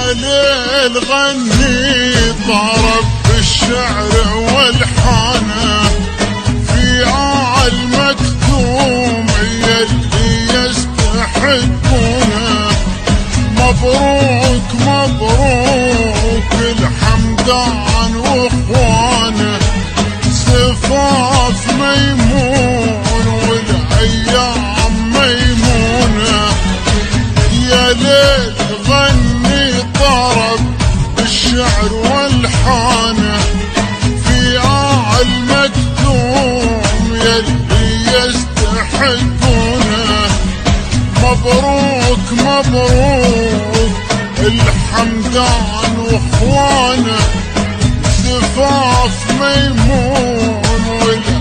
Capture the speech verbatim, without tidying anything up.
يا ليل غني طرب بالشعر والحانه في عال مكتوم يلي يستحقونه. مبروك مبروك الحمدان واخوانه زفاف ميمون والايام ميمونه. يا ليل غني طرب بالشعر والحانه في عال مكتوم يلي يستحقونه. مبروك مبروك الحمدان واخوانه زفاف ميمون